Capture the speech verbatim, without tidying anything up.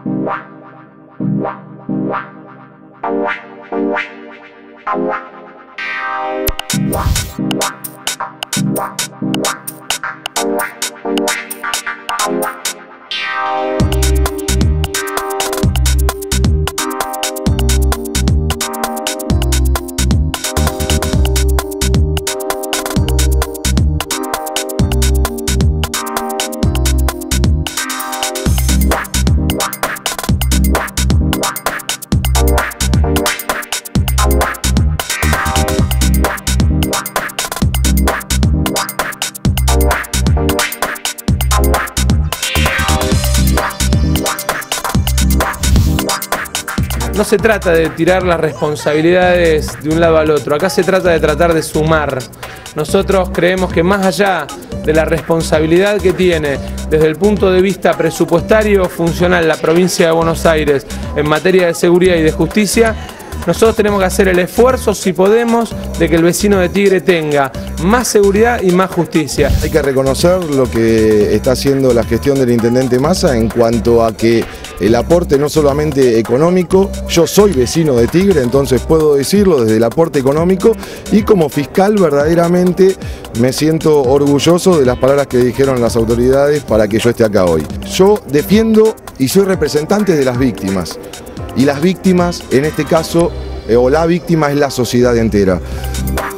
No se trata de tirar las responsabilidades de un lado al otro, acá se trata de tratar de sumar. Nosotros creemos que más allá de la responsabilidad que tiene desde el punto de vista presupuestario funcional la provincia de Buenos Aires en materia de seguridad y de justicia, nosotros tenemos que hacer el esfuerzo, si podemos, de que el vecino de Tigre tenga más seguridad y más justicia. Hay que reconocer lo que está haciendo la gestión del intendente Massa en cuanto a que el aporte no solamente económico, yo soy vecino de Tigre, entonces puedo decirlo desde el aporte económico, y como fiscal verdaderamente me siento orgulloso de las palabras que dijeron las autoridades para que yo esté acá hoy. Yo defiendo y soy representante de las víctimas. Y las víctimas, en este caso, eh, o la víctima es la sociedad entera.